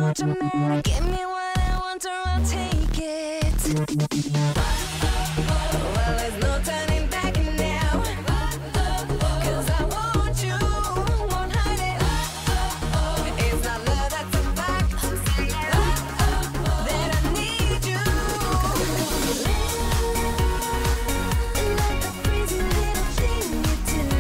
want your man. Give me what I want or I'll take it. Well, there's no turning back now. 'Cause I want you, won't hide it. It's not love, that's a fact. That I need you. Like the crazy little thing you do.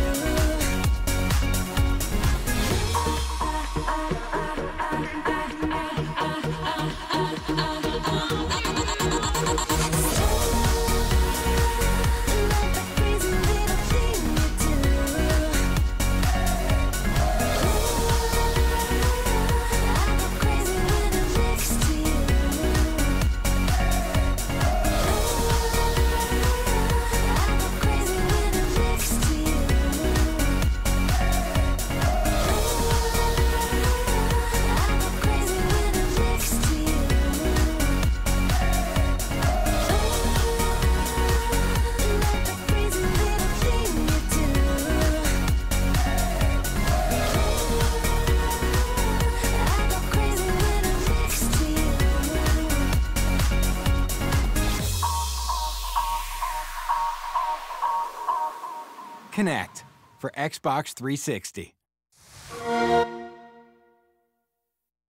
Connect for Xbox 360.